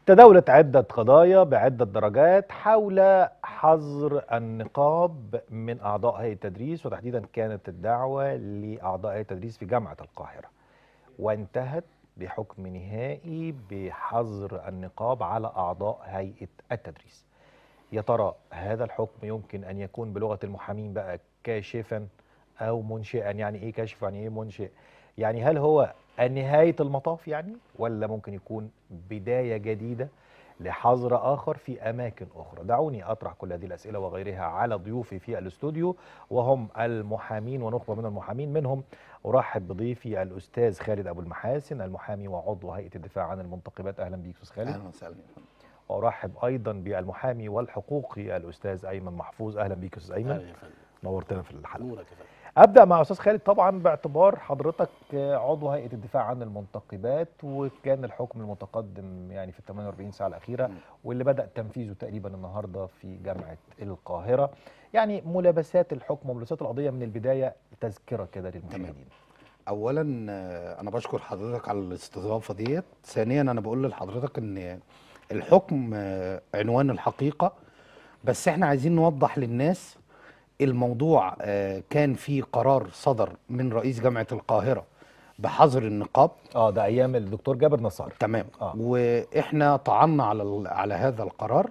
تداولت عدة قضايا بعدة درجات حول حظر النقاب من أعضاء هيئة التدريس، وتحديدا كانت الدعوة لأعضاء هيئة التدريس في جامعة القاهرة، وانتهت بحكم نهائي بحظر النقاب على أعضاء هيئة التدريس. يا ترى هذا الحكم يمكن أن يكون بلغة المحامين بقى كاشفا أو منشئا؟ يعني إيه كاشف يعني إيه منشئ؟ يعني هل هو نهاية المطاف يعني، ولا ممكن يكون بداية جديدة لحظر آخر في أماكن أخرى؟ دعوني أطرح كل هذه الأسئلة وغيرها على ضيوفي في الاستوديو، وهم المحامين ونخبة من المحامين. منهم أرحب بضيفي الأستاذ خالد أبو المحاسن، المحامي وعضو هيئة الدفاع عن المنتقبات. أهلا بيك أستاذ خالد. أهلا وسهلا. وأرحب أيضا بالمحامي والحقوقي الأستاذ أيمن محفوظ. أهلا بيك أستاذ أيمن. أهلا يا فندم. نورتنا في الحلقة. نورك يا فندم. أبدأ مع أستاذ خالد، طبعا باعتبار حضرتك عضو هيئة الدفاع عن المنتقبات، وكان الحكم المتقدم يعني في ال 48 ساعة الأخيرة واللي بدأ تنفيذه تقريبا النهاردة في جامعة القاهرة. يعني ملابسات الحكم وملابسات القضية من البداية، تذكرة كده للمشاهدين. أولا أنا بشكر حضرتك على الاستضافة ديت. ثانيا أنا بقول لحضرتك إن الحكم عنوان الحقيقة، بس إحنا عايزين نوضح للناس الموضوع. كان في قرار صدر من رئيس جامعة القاهرة بحظر النقاب. ده أيام الدكتور جابر نصار. تمام. وإحنا طعنا على هذا القرار.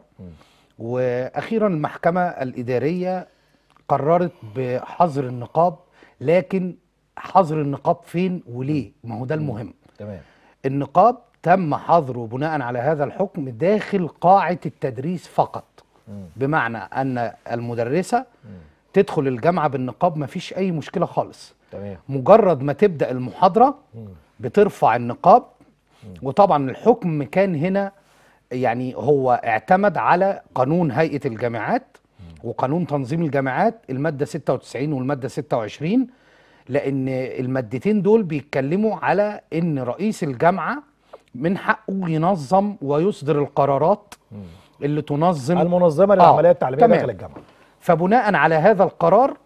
وأخيرا المحكمة الإدارية قررت بحظر النقاب، لكن حظر النقاب فين وليه؟ ما هو ده المهم. تمام. النقاب تم حظره بناء على هذا الحكم داخل قاعة التدريس فقط. بمعنى أن المدرسة تدخل الجامعة بالنقاب، مفيش أي مشكلة خالص. تمام. مجرد ما تبدأ المحاضرة بترفع النقاب. وطبعا الحكم كان هنا يعني هو اعتمد على قانون هيئة الجامعات وقانون تنظيم الجامعات، المادة 96 والمادة 26، لأن المادتين دول بيتكلموا على إن رئيس الجامعة من حقه ينظم ويصدر القرارات اللي تنظم المنظمة للعملية التعليمية داخل الجامعة. فبناء على هذا القرار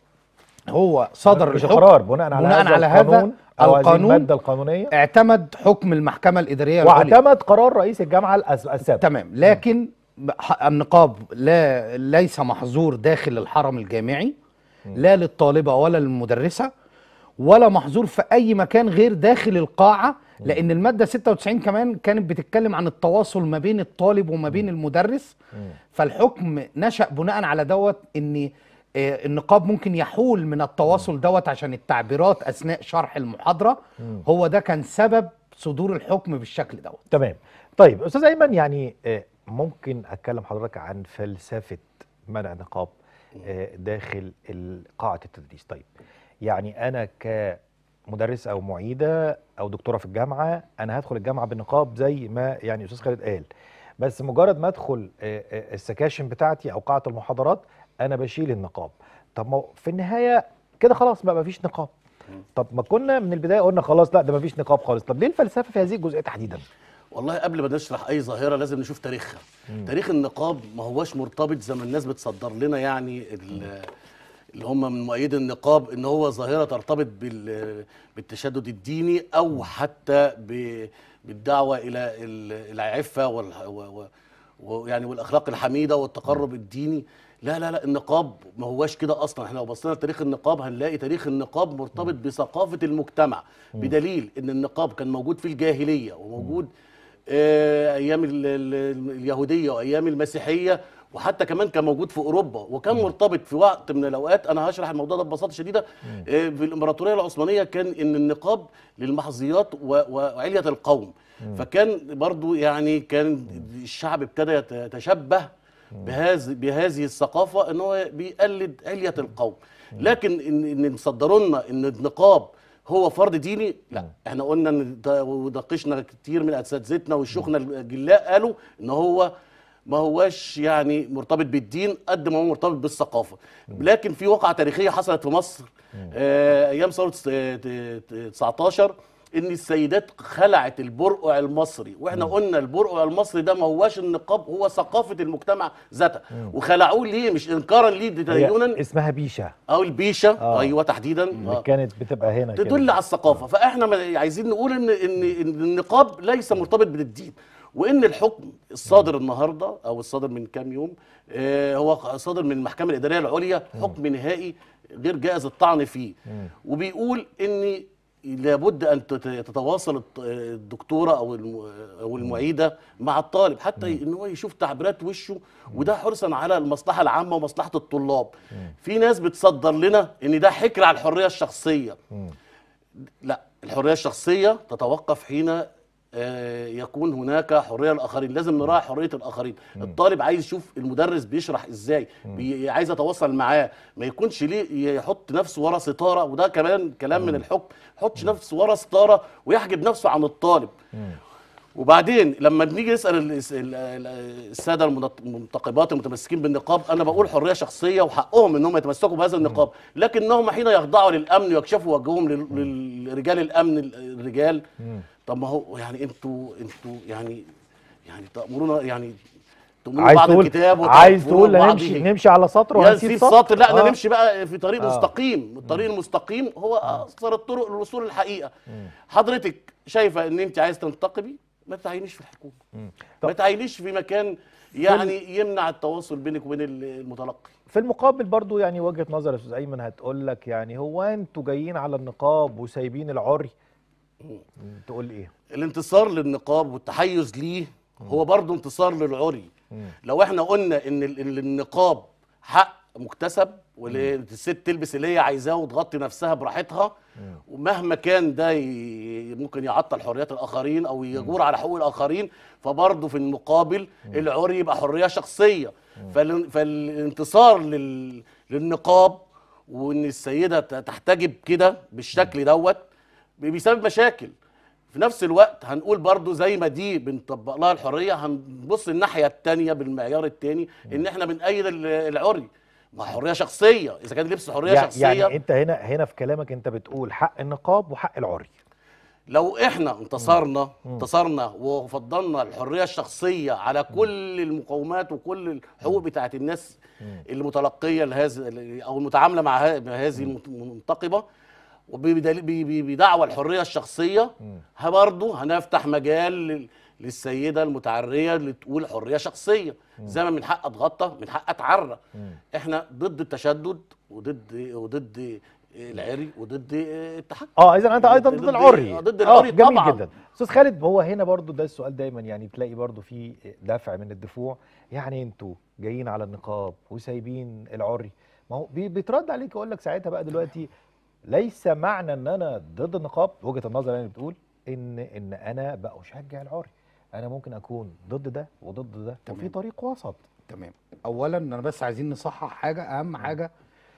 هو صدر الحكم. قرار بناء على هذا القانون المادة القانونية، اعتمد حكم المحكمة الإدارية واعتمد قرار رئيس الجامعة السابق. تمام. لكن النقاب ليس محظور داخل الحرم الجامعي، لا للطالبة ولا للمدرسة، ولا محظور في أي مكان غير داخل القاعة، لأن المادة 96 كمان كانت بتتكلم عن التواصل ما بين الطالب وما بين المدرس. فالحكم نشأ بناء على دوت، إن النقاب ممكن يحول من التواصل دوت عشان التعبيرات أثناء شرح المحاضرة. هو ده كان سبب صدور الحكم بالشكل دوت. تمام. طيب أستاذ أيمن، يعني ممكن أتكلم حضرتك عن فلسفة منع النقاب داخل قاعة التدريس؟ طيب يعني أنا كمدرس أو معيدة أو دكتورة في الجامعة، أنا هدخل الجامعة بالنقاب زي ما يعني أستاذ خالد قال، بس مجرد ما أدخل السكاشن بتاعتي أو قاعة المحاضرات أنا بشيل النقاب. طب ما في النهاية كده خلاص بقى مفيش نقاب. طب ما كنا من البداية قلنا خلاص لا ده مفيش نقاب خالص. طب ليه الفلسفة في هذه الجزئية تحديدا؟ والله قبل ما نشرح اي ظاهره لازم نشوف تاريخها. تاريخ النقاب ما هوش مرتبط زي ما الناس بتصدر لنا، يعني اللي هم من مؤيدي النقاب، ان هو ظاهره ترتبط بالتشدد الديني او حتى بالدعوه الى العفه ويعني والاخلاق الحميده والتقرب الديني. لا لا لا، النقاب ما هوش كده اصلا. احنا لو بصينا لتاريخ النقاب هنلاقي تاريخ النقاب مرتبط بثقافه المجتمع، بدليل ان النقاب كان موجود في الجاهليه وموجود ايام اليهوديه وايام المسيحيه، وحتى كمان كان موجود في اوروبا، وكان مرتبط في وقت من الاوقات. انا هشرح الموضوع ده ببساطه شديده. في الامبراطوريه العثمانيه كان ان النقاب للمحظيات وعليه القوم، فكان برضو يعني كان الشعب ابتدى يتشبه بهذه الثقافه، ان هو بيقلد عليه القوم. لكن ان صدروا لنا ان النقاب هو فرض ديني، لا. احنا قلنا وناقشنا كتير من اساتذتنا والشيوخنا الجلاء قالوا ان هو ما هواش يعني مرتبط بالدين قد ما هو مرتبط بالثقافه. لكن في واقعه تاريخيه حصلت في مصر ايام ثوره 19، ان السيدات خلعت البرقع المصري، واحنا قلنا البرقع المصري ده ما هواش النقاب، هو ثقافه المجتمع ذاتها. وخلعوه ليه؟ مش انكارا ليه تدينا، اسمها بيشه او البيشه. ايوه تحديدا اللي كانت بتبقى هنا تدل على الثقافه. فاحنا عايزين نقول ان النقاب ليس مرتبط بالدين، وان الحكم الصادر النهارده او الصادر من كام يوم هو صادر من المحكمه الاداريه العليا، حكم نهائي غير جائز الطعن فيه. وبيقول ان لابد ان تتواصل الدكتوره او المعيده مع الطالب حتى ان هو يشوف تعبيرات وشه، وده حرصا على المصلحه العامه ومصلحه الطلاب. في ناس بتصدر لنا ان ده حكر على الحريه الشخصيه. لا، الحريه الشخصيه تتوقف حين يكون هناك حريه للاخرين، لازم نراعي حريه الاخرين. الطالب عايز يشوف المدرس بيشرح ازاي، عايز يتواصل معاه، ما يكونش ليه يحط نفسه ورا ستاره، وده كمان كلام من الحكم، يحطش نفسه ورا ستاره ويحجب نفسه عن الطالب. وبعدين لما بنيجي نسال الساده المنتقبات المتمسكين بالنقاب، انا بقول حريه شخصيه وحقهم انهم يتمسكوا بهذا النقاب، لكنهم حين يخضعوا للامن ويكشفوا وجههم لرجال الامن الرجال. طب ما هو يعني انتوا يعني تأمرونا، يعني تؤمنوا بعض الكتاب عايز تقول نمشي على سطر وهنسيب سطر؟ لا، نمشي بقى في طريق مستقيم. الطريق المستقيم هو اقصر الطرق للوصول للحقيقه. حضرتك شايفه ان انت عايز تنتقبي، ما تعينيش في الحكومه، ما تعينيش في مكان يعني يمنع التواصل بينك وبين المتلقي. في المقابل برضو يعني وجهة نظر يا استاذ ايمن هتقول لك يعني هو انتوا جايين على النقاب وسايبين العري، تقول ايه؟ الانتصار للنقاب والتحيز ليه هو برضو انتصار للعري. لو احنا قلنا ان النقاب حق مكتسب والست تلبس اللي هي عايزاه وتغطي نفسها براحتها، ومهما كان ده ممكن يعطل حريات الاخرين او يجور على حقوق الاخرين، فبرضه في المقابل العري يبقى حريه شخصيه. فالانتصار للنقاب وان السيده تحتجب كده بالشكل دوت بيسبب مشاكل. في نفس الوقت هنقول برضو زي ما دي بنطبق لها الحريه، هنبص الناحيه الثانيه بالمعيار الثاني ان احنا بنأيد العري. ما حريه شخصيه، اذا كان لبس حريه شخصيه. يعني انت هنا في كلامك انت بتقول حق النقاب وحق العري. لو احنا انتصرنا وفضلنا الحريه الشخصيه على كل المقومات وكل الحقوق بتاعت الناس المتلقيه لهذا او المتعامله مع هذه المنتقبه، وبدعوى الحريه الشخصيه، برضه هنفتح مجال للسيده المتعريه اللي تقول حريه شخصيه. زي ما من حق اتغطى، من حق اتعرى. احنا ضد التشدد وضد العري وضد التحكم. اذا انت ايضا ضد العري. ضد العري جميل طبعا. جدا. استاذ خالد، هو هنا برضو ده السؤال دايما يعني تلاقي برضو في دافع من الدفوع، يعني انتوا جايين على النقاب وسايبين العري. ما هو بيترد عليك يقول لك ساعتها بقى دلوقتي ليس معنى ان انا ضد النقاب، وجهة النظر يعني بتقول ان انا بقى اشجع العري. انا ممكن اكون ضد ده وضد ده، وفي طريق وسط. تمام. اولا انا بس عايزين نصحح حاجه، اهم حاجه.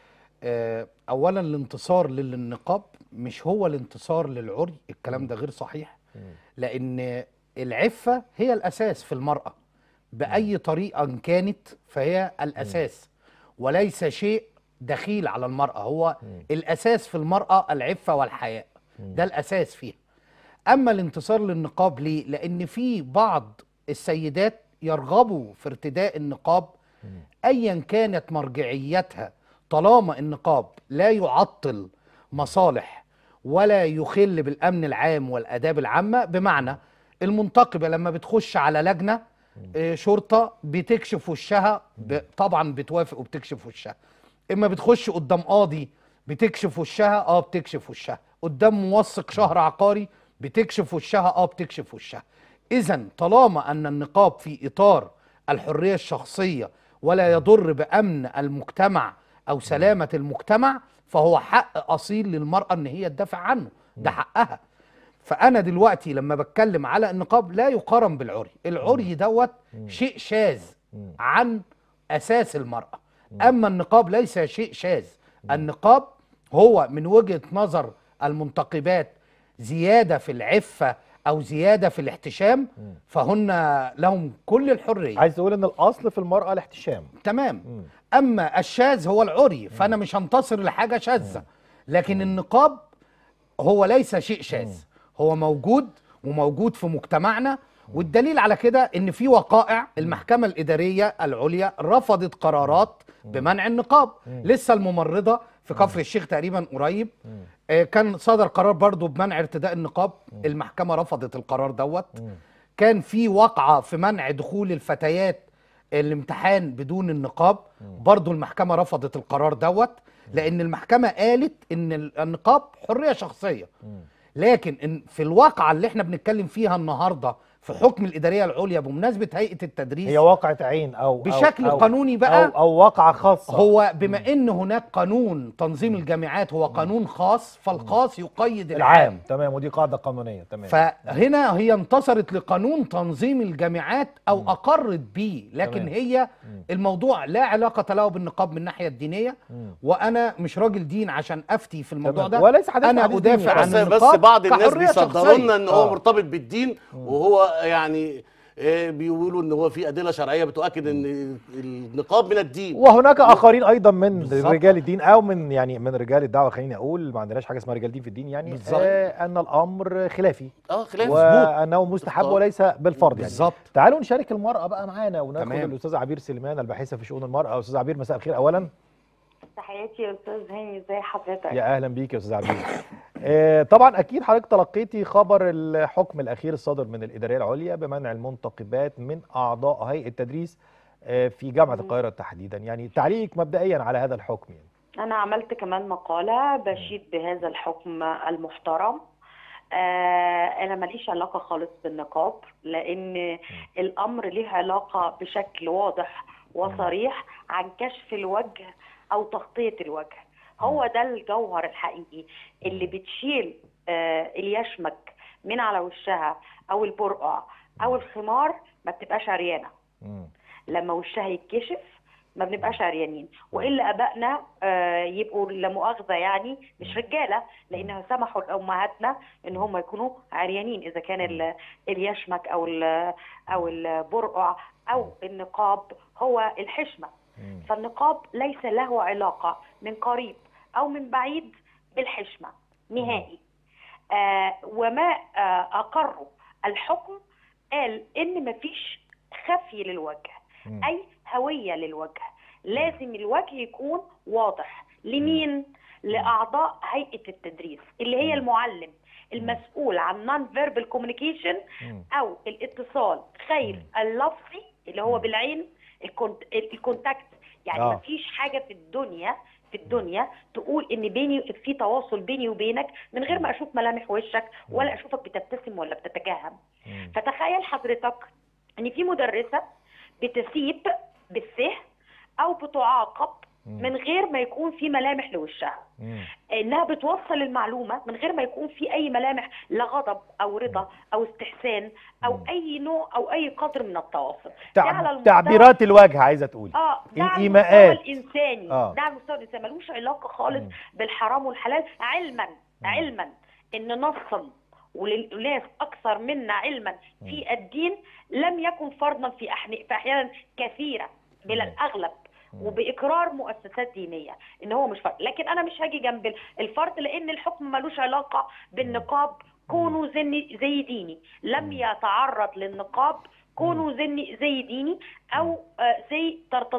اولا الانتصار للنقاب مش هو الانتصار للعري، الكلام ده غير صحيح. لان العفه هي الاساس في المراه باي طريقه كانت، فهي الاساس وليس شيء دخيل على المراه. هو الاساس في المراه العفه والحياء، ده الاساس فيها. اما الانتصار للنقاب ليه؟ لان في بعض السيدات يرغبوا في ارتداء النقاب ايا كانت مرجعيتها، طالما النقاب لا يعطل مصالح ولا يخل بالامن العام والاداب العامه. بمعنى المنتقبه لما بتخش على لجنه شرطه بتكشف وشها، طبعا بتوافق وبتكشف وشها. اما بتخش قدام قاضي بتكشف وشها، بتكشف وشها. قدام موثق شهر عقاري بتكشف وشها، بتكشف وشها. اذا طالما ان النقاب في اطار الحريه الشخصيه ولا يضر بامن المجتمع او سلامه المجتمع، فهو حق اصيل للمراه ان هي تدافع عنه، ده حقها. فانا دلوقتي لما بتكلم على النقاب لا يقارن بالعري. العري دوت شيء شاذ عن اساس المراه، اما النقاب ليس شيء شاذ. النقاب هو من وجهه نظر المنتقبات زياده في العفه او زياده في الاحتشام، فهن لهم كل الحريه. عايز تقول ان الاصل في المراه الاحتشام. تمام. اما الشاذ هو العري، فانا مش هنتصر لحاجه شاذه. لكن النقاب هو ليس شيء شاذ، هو موجود وموجود في مجتمعنا. والدليل على كده ان في وقائع المحكمه الاداريه العليا رفضت قرارات بمنع النقاب. لسه الممرضه في كفر الشيخ تقريبا قريب كان صدر قرار برضو بمنع ارتداء النقاب، المحكمه رفضت القرار دوت. كان في وقعة في منع دخول الفتيات الامتحان بدون النقاب، برضو المحكمة رفضت القرار دوت، لأن المحكمة قالت إن النقاب حرية شخصية. لكن في الواقعة اللي احنا بنتكلم فيها النهاردة في حكم الإدارية العليا بمناسبة هيئة التدريس، هي واقعة عين أو بشكل أو قانوني بقى، أو واقعة خاصة. هو بما ان هناك قانون تنظيم الجامعات هو قانون خاص، فالخاص يقيد العام. تمام، ودي قاعدة قانونية. تمام. فهنا هي انتصرت لقانون تنظيم الجامعات او اقرت بيه، لكن تمام. هي الموضوع لا علاقة له بالنقاب من الناحية الدينية. وانا مش راجل دين عشان افتي في الموضوع تمام. ده، وليس حديث انا حديث ادافع ديني. عن بس النقاب بعض الناس كحرية بيصدروا شخصية. لنا ان هو مرتبط بالدين، وهو يعني بيقولوا ان هو في ادله شرعيه بتؤكد ان النقاب من الدين. وهناك اخرين ايضا من بالظبط. رجال الدين او من رجال الدعوه، خليني اقول ما عندناش حاجه اسمها رجال دين في الدين، يعني بالظبط. ان الامر خلافي. خلاف وانه مستحب اختار. وليس بالفرض يعني. بالظبط. تعالوا نشارك المراه بقى معانا وناخد تمام. الاستاذه عبير سليمان الباحثه في شؤون المراه. استاذه عبير، مساء الخير اولا. تحياتي يا استاذ هاني، ازي حضرتك؟ يا اهلا بيك يا استاذه عبير. طبعا اكيد حضرتك تلقيتي خبر الحكم الاخير الصادر من الاداريه العليا بمنع المنتقبات من اعضاء هيئه التدريس في جامعه القاهره تحديدا، يعني تعليقك مبدئيا على هذا الحكم يعني. انا عملت كمان مقاله بشيد بهذا الحكم المحترم. انا ماليش علاقه خالص بالنقاب، لان الامر ليه علاقه بشكل واضح وصريح عن كشف الوجه او تغطيه الوجه. هو ده الجوهر الحقيقي اللي بتشيل اليشمك من على وشها او البرقع او الخمار ما بتبقاش عريانه. لما وشها يتكشف ما بنبقاش عريانين، والا ابائنا يبقوا لا مؤاخذه يعني مش رجاله، لانها سمحوا لامهاتنا ان هم يكونوا عريانين اذا كان اليشمك او البرقع او النقاب هو الحشمه. فالنقاب ليس له علاقه من قريب او من بعيد بالحشمه نهائي. وما اقره الحكم قال ان مفيش خفي للوجه، اي هويه للوجه. لازم الوجه يكون واضح. لمين؟ لاعضاء هيئه التدريس اللي هي المعلم المسؤول عن نون فيربال كوميونيكيشن او الاتصال غير اللفظي اللي هو بالعين، الكونتاكت. يعني مفيش حاجه في الدنيا تقول ان في تواصل بيني وبينك من غير ما اشوف ملامح وشك ولا اشوفك بتبتسم ولا بتتكهن. فتخيل حضرتك ان في مدرسه بتسيب بالسه او بتعاقب من غير ما يكون في ملامح لوشها، انها بتوصل المعلومه من غير ما يكون في اي ملامح لا غضب او رضا او استحسان او اي نوع او اي قدر من التواصل. تعبيرات الوجه عايزه تقولي ده الايماءات المستوى الانساني. ده المستوى الانساني ملوش علاقه خالص بالحرام والحلال. علما ان نصا وللناس اكثر منا علما في الدين لم يكن فرضا في احيانا كثيره بل الاغلب وباقرار مؤسسات دينيه ان هو مش فرض. لكن انا مش هاجي جنب الفرض لان الحكم ملوش علاقه بالنقاب. كونوا زي ديني لم يتعرض للنقاب، كونوا زي ديني او زي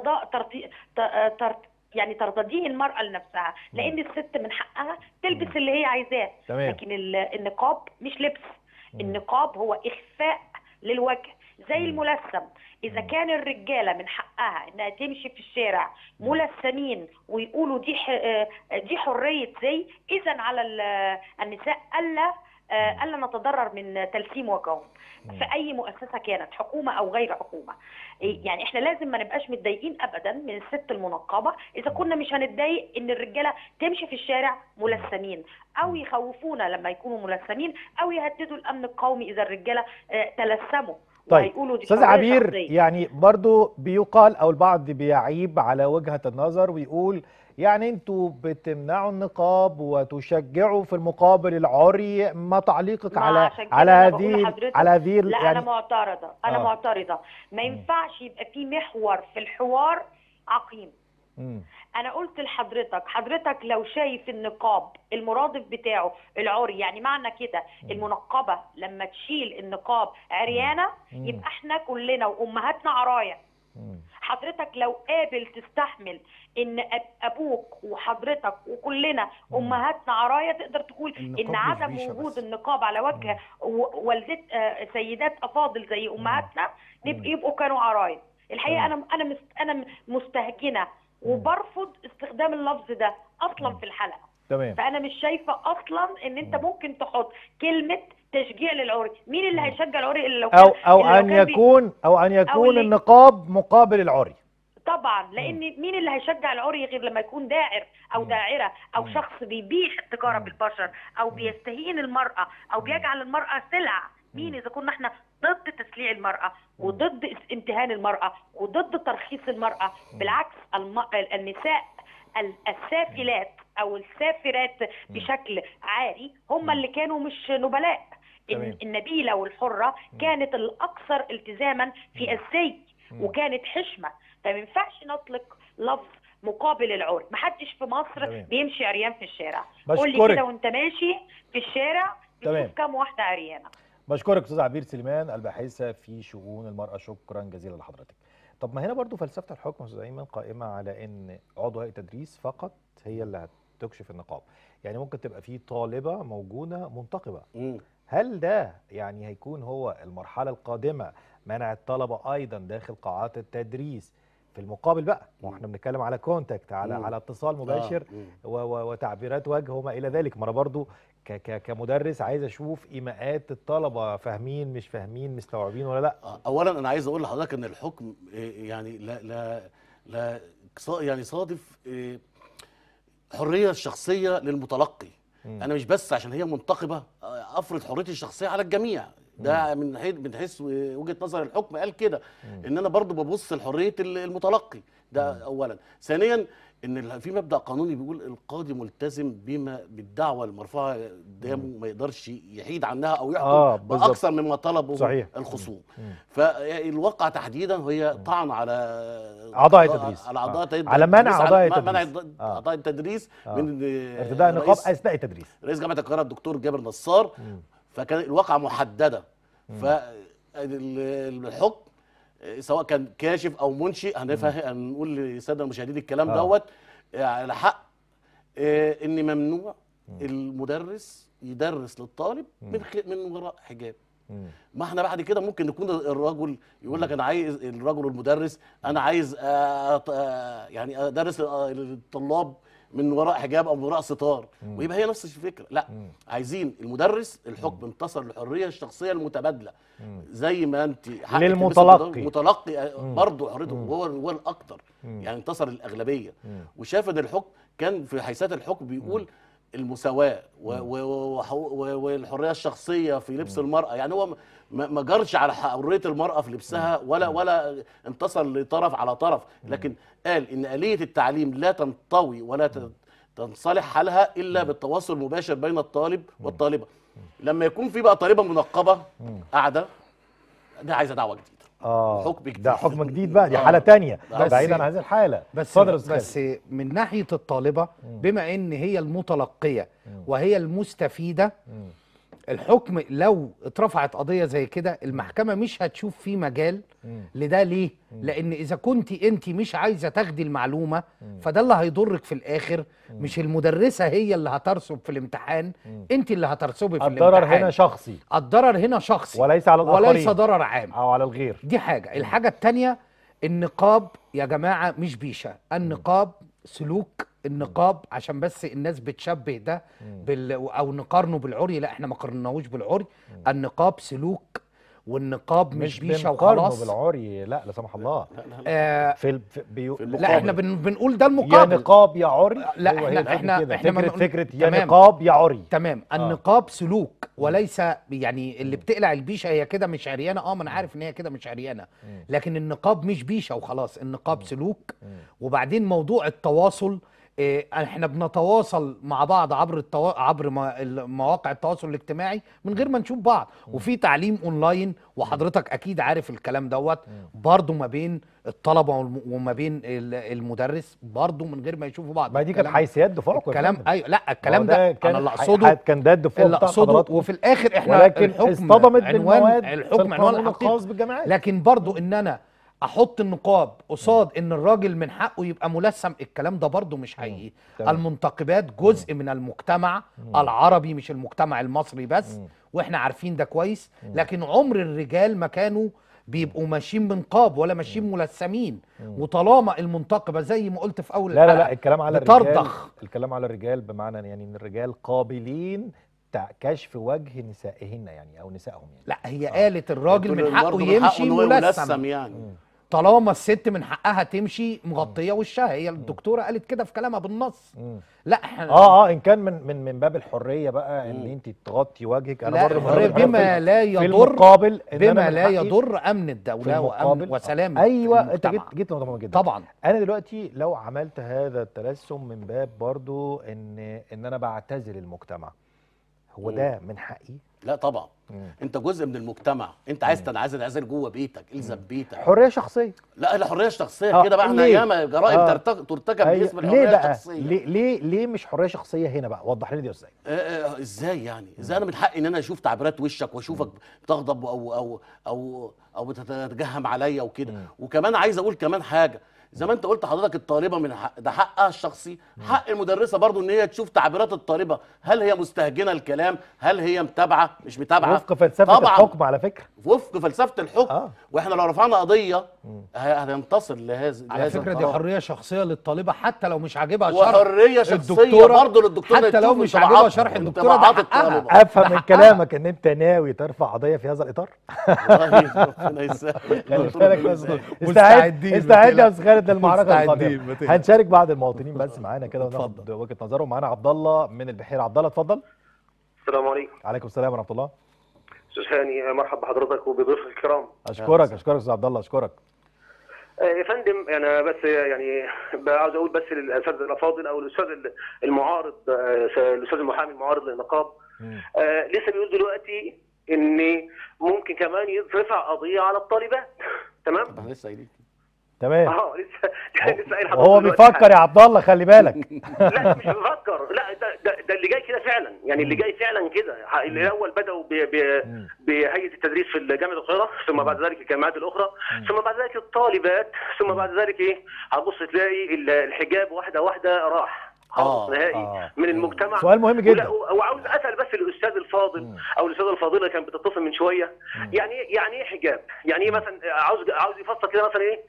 يعني ترتضيه المرأة لنفسها، لأن الست من حقها تلبس اللي هي عايزاه. لكن النقاب مش لبس. النقاب هو إخفاء للوجه زي الملثم. إذا كان الرجالة من حقها إنها تمشي في الشارع ملثمين ويقولوا دي حرية زي، إذا على النساء ألا نتضرر من تلثيم وجههم في أي مؤسسة كانت حكومة أو غير حكومة. يعني إحنا لازم ما نبقاش متضايقين أبدا من الست المنقبة إذا كنا مش هنتضايق إن الرجالة تمشي في الشارع ملثمين، أو يخوفونا لما يكونوا ملثمين، أو يهددوا الأمن القومي إذا الرجالة تلثموا. طيب استاذ عبير، يعني برضو بيقال او البعض بيعيب على وجهة النظر ويقول يعني انتوا بتمنعوا النقاب وتشجعوا في المقابل العري. ما تعليقك على هذه لا يعني انا معترضه. ما ينفعش يبقى في محور في الحوار عقيم. انا قلت حضرتك لو شايف النقاب المرادف بتاعه العري، يعني معنى كده المنقبه لما تشيل النقاب عريانه يبقى احنا كلنا وامهاتنا عرايا. حضرتك لو قابل تستحمل ان ابوك وحضرتك وكلنا امهاتنا عرايا، تقدر تقول ان عدم وجود النقاب على وجه والدت سيدات افاضل زي امهاتنا يبقوا كانوا عرايا. الحقيقه انا مستهجنه وبرفض استخدام اللفظ ده اصلا في الحلقه. تمام. فانا مش شايفه اصلا ان انت ممكن تحط كلمه تشجيع للعري. مين اللي هيشجع العري الا لو كان او ان يكون النقاب مقابل العري؟ طبعا، لان مين اللي هيشجع العري غير لما يكون داعر او داعره او شخص بيبيح التجاره بالبشر او بيستهين المراه او بيجعل المراه سلعه. مين اذا كنا احنا ضد تسليع المراه وضد امتهان المراه وضد ترخيص المراه؟ بالعكس، النساء السافلات او السافرات بشكل عاري هم اللي كانوا مش نبلاء. النبيله والحره كانت الاكثر التزاما في الزي وكانت حشمه. فما ينفعش نطلق لفظ مقابل العري. محدش في مصر بيمشي عريان في الشارع. قول لي كده وانت ماشي في الشارع بتشوف كام واحده عريانه. بشكرك استاذ عبير سليمان الباحثه في شؤون المراه، شكرا جزيلا لحضرتك. طب ما هنا برضو فلسفه الحكم استاذ ايمن قائمه على ان عضو هيئه تدريس فقط هي اللي هتكشف النقاب. يعني ممكن تبقى في طالبه موجوده منتقبه. هل ده يعني هيكون هو المرحله القادمه منع الطلبه ايضا داخل قاعات التدريس؟ في المقابل بقى واحنا بنتكلم على كونتاكت، على اتصال مباشر وتعبيرات وجه وما الى ذلك. ما انا برضو كمدرس عايز اشوف ايماءات الطلبه، فاهمين مش فاهمين، مستوعبين ولا لا. اولا انا عايز اقول لحضرتك ان الحكم يعني لا يعني صادف حريه الشخصيه للمتلقي. انا مش بس عشان هي منتقبه افرض حريتي الشخصيه على الجميع. ده من حيث وجهه نظر الحكم قال كده، ان انا برضو ببص لحريه المتلقي. ده اولا. ثانيا ان في مبدا قانوني بيقول القاضي ملتزم بالدعوه المرفوعه قدامه، ما يقدرش يحيد عنها او يحكم باكثر مما طلبه الخصوم. فالواقع تحديدا هي طعن على اعضاء التدريس، على منع اعضاء التدريس من ارتداء النقاب اثناء التدريس. رئيس جامعه القاهره الدكتور جابر نصار. فكان الواقعه محدده. فالحكم سواء كان كاشف او منشئ هنقول للساده المشاهدين الكلام دوت على حق ان ممنوع المدرس يدرس للطالب من وراء حجاب. ما احنا بعد كده ممكن نكون الرجل يقول لك انا عايز الرجل المدرس انا عايز يعني ادرس للطلاب من وراء حجاب او من وراء ستار، ويبقى هي نفس الفكره. لا، عايزين المدرس الحكم انتصر للحريه الشخصيه المتبادله زي ما انت للمتلقي برضه حريته هو الاكثر. يعني انتصر الاغلبيه وشاف ان الحكم كان في حيثيات الحكم بيقول المساواه والحريه الشخصيه في لبس المراه. يعني هو ما جرش على حريه المراه في لبسها ولا انتصر لطرف على طرف، لكن قال ان آلية التعليم لا تنطوي ولا تنصلح حالها الا بالتواصل المباشر بين الطالب والطالبه. لما يكون في بقى طالبه منقبه قاعده، ده عايزه دعوه جديده. حكم جديد، ده حكم جديد بقى، دي حاله ثانيه بعيدا عن هذه الحاله. بس من ناحيه الطالبه بما ان هي المتلقيه وهي المستفيده، الحكم لو اترفعت قضيه زي كده المحكمه مش هتشوف فيه مجال لده. ليه؟ لان اذا كنت انت مش عايزه تاخدي المعلومه فده اللي هيضرك في الاخر. مش المدرسه هي اللي هترسب في الامتحان، انت اللي هترسبي في الامتحان. الضرر هنا شخصي، الضرر هنا شخصي وليس على الاخرين، وليس ضرر عام او على الغير. دي حاجه. الحاجه الثانيه، النقاب يا جماعه مش بيشه، النقاب سلوك. النقاب عشان بس الناس بتشبه ده او نقارنه بالعري، لا احنا ما قارناهوش بالعري. النقاب سلوك، والنقاب مش بيشه وخلاص. مش بالعري، لا لا سمح الله. لا احنا بنقول ده المقابل، يا نقاب يا عري. لا احنا فكره يا نقاب يا عري. تمام. النقاب سلوك وليس يعني اللي بتقلع البيشه هي كده مش عريانه. ما انا عارف ان هي كده مش عريانه، لكن النقاب مش بيشه وخلاص. النقاب سلوك. وبعدين موضوع التواصل، احنا بنتواصل مع بعض عبر مواقع التواصل الاجتماعي من غير ما نشوف بعض، وفي تعليم اونلاين، وحضرتك اكيد عارف الكلام دوت برضو ما بين الطلبه وما بين المدرس برضو من غير ما يشوفوا بعض. ما دي كانت حيثيات دفاعكم الكلام. ايوه، لا الكلام ده انا اللي اقصده كان ده الدفاع اللي اقصده. وفي الاخر احنا ولكن الحكم اصطدمت الحكم عنوان الخاص بالجامعات. لكن برضو ان انا احط النقاب قصاد ان الراجل من حقه يبقى ملثم، الكلام ده برضو مش حقيقي. تمام. المنتقبات جزء من المجتمع العربي، مش المجتمع المصري بس، واحنا عارفين ده كويس. لكن عمر الرجال ما كانوا بيبقوا ماشيين بنقاب ولا ماشيين ملثمين. وطالما المنتقبه زي ما قلت في اول لا لا الحلقة لا، الكلام على الرجال، بترضخ. الكلام على الرجال بمعنى يعني ان الرجال قابلين كشف وجه نسائهن يعني او نسائهم يعني. لا، هي قالت الراجل من حقه برضه يمشي إن هو ملثم، يعني. طالما الست من حقها تمشي مغطيه وشها. هي الدكتوره قالت كده في كلامها بالنص. لا احنا ان كان من باب الحريه بقى ان انت تغطي وجهك. انا لا، برضه الحرية بما لا في يضر، المقابل إن أنا بما من لا حقي يضر امن في الدوله المقابل وسلامه ايوه انت المجتمع. جيت لنقطه مهمه جدا. طبعا انا دلوقتي لو عملت هذا التلثم من باب برضو ان انا بعتزل المجتمع، هو ده من حقي؟ لا طبعا. انت جزء من المجتمع، انت عايز تنعزل جوه بيتك، الزم بيتك. حريه شخصيه. لا الحريه الشخصيه كده بقى احنا ليه؟ ياما جرائم ترتكب باسم ليه الحريه بقى؟ الشخصيه. ليه مش حريه شخصيه هنا بقى؟ وضح لي دي ازاي. ازاي يعني؟ ازاي انا من حقي ان انا اشوف تعبيرات وشك واشوفك بتغضب او بتتجهم عليا وكده. وكمان عايز اقول كمان حاجه، زي ما انت قلت حضرتك، الطالبه من حق ده حقها الشخصي، حق المدرسه برضو ان هي تشوف تعبيرات الطالبه، هل هي مستهجنه الكلام، هل هي متابعه مش متابعه. وفق فلسفه طبعا الحكم على فكره. وفق فلسفه الحكم. واحنا لو رفعنا قضيه هننتصر لهذا على فكره دي القرار. حريه شخصيه للطالبه حتى لو مش عاجبها شرح وحريه شخصيه الدكتوره، برضه للدكتوره حتى لو مش عاجبها شرح الدكتوره ده حقها. افهم من كلامك ان انت ناوي ترفع قضيه في هذا الاطار. والله ربنا يسهل. خلي بالك بس. مستعدين، استعد يا ما استاذ خالد للمعركه مستعدين، القادمه. ما تقلقش. هنشارك بعض المواطنين بس معانا كده وناخد اتفضل. وجهه نظرهم. معانا عبد الله من البحيره. عبد الله اتفضل. السلام عليكم. عليكم السلام ورحمه الله. استاذ هاني، مرحبا بحضرتك وبضيوفك الكرام. اشكرك استاذ عبد الله، اشكرك. يا فندم، انا بس يعني عاوز اقول بس للاساتذه الافاضل او الاستاذ المعارض، الاستاذ المحامي المعارض للنقاب، لسه بيقول دلوقتي ان ممكن كمان يرفع قضيه على الطالبات. تمام؟ لسه قايلين. تمام. لسه قايل حضرتك هو دلوقتي بيفكر يا عبد الله، خلي بالك. لا مش بفكر، لا ده اللي جاي كده فعلا، يعني اللي جاي فعلا كده. الاول بداوا بهيئه التدريس في جامعه القاهره، ثم بعد ذلك الجامعات الاخرى، ثم بعد ذلك الطالبات، ثم بعد ذلك ايه، هتبص تلاقي الحجاب واحده واحده راح خالص نهائي من المجتمع. سؤال مهم جدا. وعاوز اسال بس الاستاذ الفاضل او الاستاذه الفاضله اللي كانت بتتصل من شويه، يعني ايه حجاب؟ يعني ايه مثلا؟ عاوز يفسر كده مثلا ايه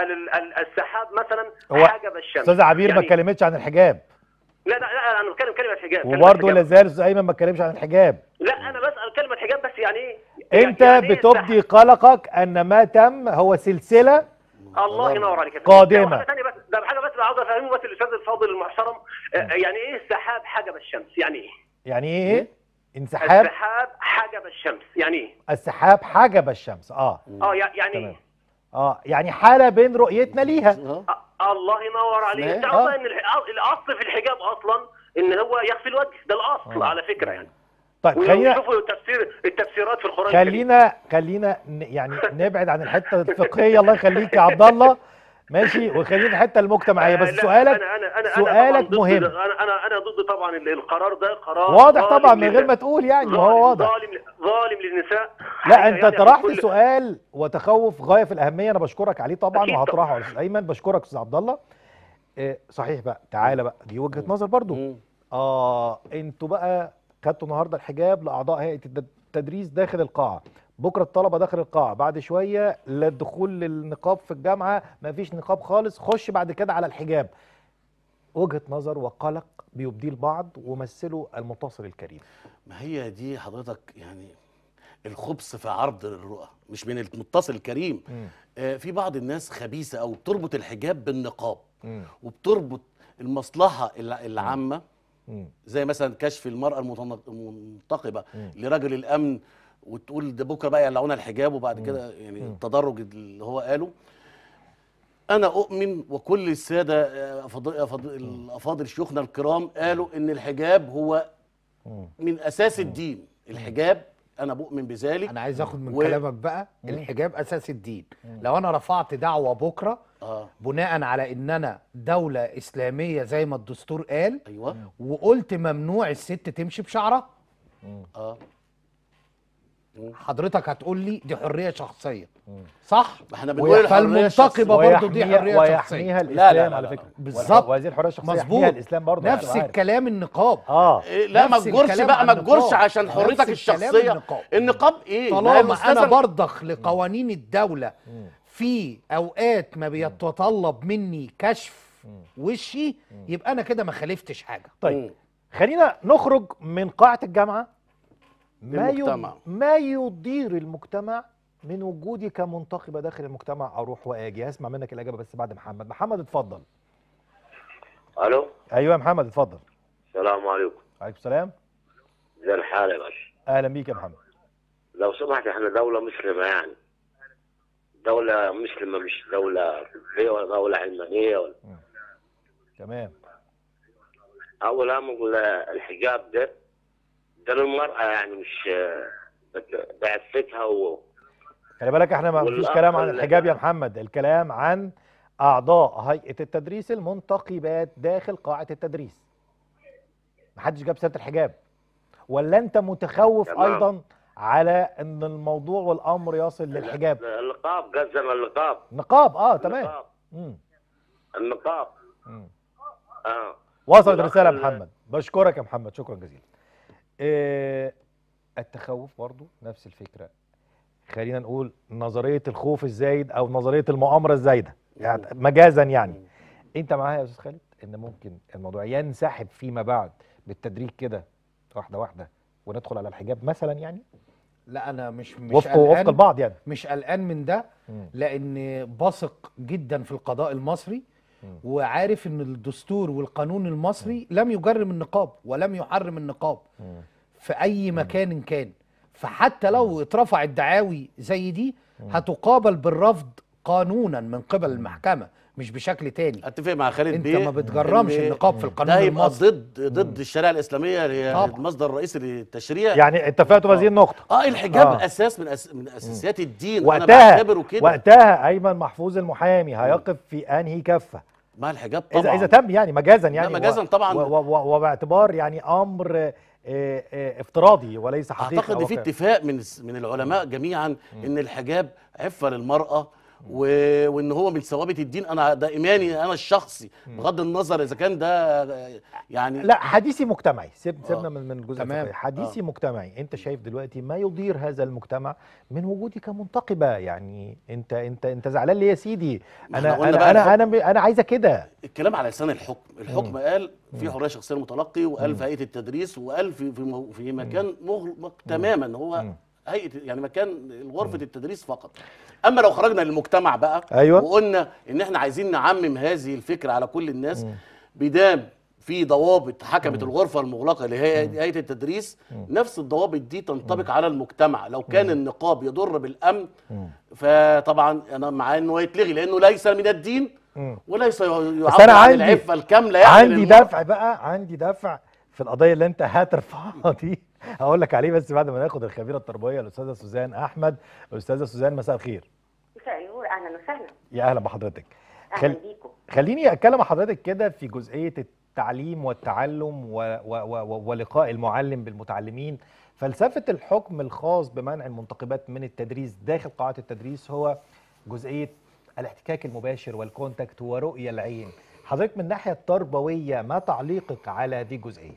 السحاب مثلا حاجه بالشمس. استاذ عبير يعني ما اتكلمتش عن الحجاب. لا انا بتكلم كلمه حجاب. وبرضه لا زال استاذ ايمن ما اتكلمش عن الحجاب. لا انا بسال كلمه حجاب بس، يعني ايه؟ انت يعني بتبدي قلقك ان ما تم هو سلسله الله ينور عليك. قادمه. حاجه ثانيه بس، ده حاجه بس عاوز افهمه بس الاستاذ الفاضل المحترم، يعني ايه السحاب حاجه بالشمس؟ يعني ايه؟ يعني ايه انسحاب؟ السحاب حاجه بالشمس يعني ايه؟ السحاب حاجه بالشمس. يعني ايه؟ يعني حاله بين رؤيتنا ليها. الله ينور عليك. تعرف ان الاصل في الحجاب اصلا ان هو يخفي الوجه، ده الاصل على فكره يعني. طيب خلينا نشوفوا التفسيرات في القران. خلينا يعني نبعد عن الحته الفقهيه. الله يخليك يا عبد الله، ماشي، وخلينا في الحته المجتمعيه. بس سؤالك سؤالك مهم. انا ضد طبعا القرار ده، قرار واضح طبعا من غير ما تقول، يعني هو واضح. ظالم للنساء. لا انت طرحت سؤال وتخوف غايه في الاهميه، انا بشكرك عليه طبعا وهطرحه على استاذ ايمن. بشكرك استاذ عبد الله. صحيح بقى، تعالى بقى، دي وجهه نظر برضو. انتوا بقى خدتوا النهارده الحجاب لاعضاء هيئه التدريس داخل القاعه، بكره الطلبه داخل القاعه، بعد شويه للدخول للنقاب في الجامعه مفيش نقاب خالص، خش بعد كده على الحجاب. وجهه نظر وقلق بيبديه البعض ومثله المتصل الكريم. ما هي دي حضرتك يعني الخبث في عرض الرؤى، مش من المتصل الكريم. في بعض الناس خبيثه او بتربط الحجاب بالنقاب، وبتربط المصلحه العامه، زي مثلا كشف المرأة المنتقبة لرجل الأمن، وتقول ده بكرة بقى يقلعونا الحجاب، وبعد كده يعني التدرج اللي هو قاله. أنا أؤمن وكل السادة الأفاضل شيوخنا الكرام قالوا إن الحجاب هو من أساس الدين. الحجاب أنا بؤمن بذلك. أنا عايز أخد من كلامك بقى، الحجاب أساس الدين. لو أنا رفعت دعوة بكرة بناء على ان انا دولة اسلامية زي ما الدستور قال، ايوه، وقلت ممنوع الست تمشي بشعرها، حضرتك هتقول لي دي حريه شخصيه، صح؟ احنا بنقول الحريه فالمنتقبه برضه دي حريه شخصيه. ويحميها لا، لا، الاسلام لا، على لا. فكره. بالظبط. وهذه الحريه الشخصيه مظبوط. يحميها الاسلام برضه. نفس عشان تبقى عارف. الكلام النقاب. لا ما نفس تجرش الكلام بقى، عن ما تجرش النقاب. عشان نفس حريتك الكلام الشخصيه. النقاب. النقاب ايه؟ ما هي طالما الأستاذة- انا برضخ لقوانين الدوله في اوقات ما بيتطلب مني كشف وشي، يبقى انا كده ما خالفتش حاجه. طيب خلينا نخرج من قاعه الجامعه. المجتمع. ما يضير المجتمع من وجودي كمنتخبه داخل المجتمع اروح واجي. هسمع منك الاجابه بس بعد محمد. محمد اتفضل. الو، ايوه يا محمد اتفضل. السلام عليكم. عليكم السلام. زي الحال يا باشا؟ اهلا بيك يا محمد. لو سمحت، احنا دولة مسلمة، يعني دولة مسلمة، مش دولة كفرية ولا دولة علمانية ولا. تمام. أول أمر الحجاب ده للمرأة، يعني مش بعفتها خلي بالك احنا ما فيش كلام عن الحجاب يا محمد، الكلام عن اعضاء هيئه التدريس المنتقبات داخل قاعه التدريس. محدش جاب سيره الحجاب. ولا انت متخوف تمام. ايضا على ان الموضوع والامر يصل للحجاب؟ اللقاب، قصدنا اللقاب. نقاب. تمام. اللقاب. مم. النقاب. مم. اه وصلت والأخ الرساله يا محمد. بشكرك يا محمد، شكرا جزيلا. التخوف برضو نفس الفكره. خلينا نقول نظريه الخوف الزايد او نظريه المؤامره الزايده، يعني مجازا. يعني انت معايا يا استاذ خالد ان ممكن الموضوع ينسحب فيما بعد بالتدريج كده واحده واحده وندخل على الحجاب مثلا؟ يعني لا انا مش وفق قلقان. البعض يعني. مش قلقان من ده، لان بثق جدا في القضاء المصري، وعارف ان الدستور والقانون المصري لم يجرم النقاب ولم يحرم النقاب في اي مكان كان. فحتى لو اترفعت دعاوي زي دي هتقابل بالرفض قانونا من قبل المحكمة، مش بشكل تاني. اتفق مع خالد انت بيه. ما بتجرمش النقاب في القانون ده يبقى المصري. ضد الشريعه الاسلاميه اللي هي طبعا. المصدر الرئيسي للتشريع. يعني اتفقتوا بهذه النقطه. الحجاب اساس من اساسيات الدين. انا وقتها بعتبره كده. وقتها ايمن محفوظ المحامي هيقف في انهي كفه؟ مع الحجاب طبعا. اذا تم يعني مجازا، يعني لا مجازا طبعا. وباعتبار يعني امر افتراضي وليس حقيقي. اعتقد في اتفاق من العلماء جميعا ان الحجاب عفه للمراه، وان هو من ثوابت الدين. انا ده ايماني انا الشخصي، بغض النظر اذا كان ده يعني. لا حديثي مجتمعي. سيبنا من الجزء الفقهي. حديثي مجتمعي. انت شايف دلوقتي ما يضير هذا المجتمع من وجودي كمنتقبه؟ يعني انت زعلان ليه يا سيدي؟ انا عايزه كده. الكلام على لسان الحكم قال في حريه شخصيه للمتلقي، وقال في هيئه التدريس، وقال في مكان مغلق تماما، هو هيئه يعني مكان غرفه التدريس فقط. اما لو خرجنا للمجتمع بقى، أيوة. وقلنا ان احنا عايزين نعمم هذه الفكره على كل الناس، بدام في ضوابط حكمت الغرفه المغلقه اللي هي هيئه التدريس، نفس الضوابط دي تنطبق على المجتمع. لو كان النقاب يضر بالامن، فطبعا انا مع انه يتلغي، لانه ليس من الدين وليس يعبر عن العفه الكامله. يعني عندي دفع في القضيه اللي انت هترفعها دي، هقول لك عليه بس بعد ما ناخد الخبيره التربويه الاستاذه سوزان احمد. استاذه سوزان مساء الخير. مساء النور، اهلا وسهلا. يا اهلا بحضرتك. اهلا بيكم. خليني اتكلم مع حضرتك كده في جزئيه التعليم والتعلم ولقاء المعلم بالمتعلمين. فلسفه الحكم الخاص بمنع المنتقبات من التدريس داخل قاعات التدريس هو جزئيه الاحتكاك المباشر والكونتاكت ورؤيه العين. حضرتك من الناحيه التربويه ما تعليقك على هذه الجزئيه؟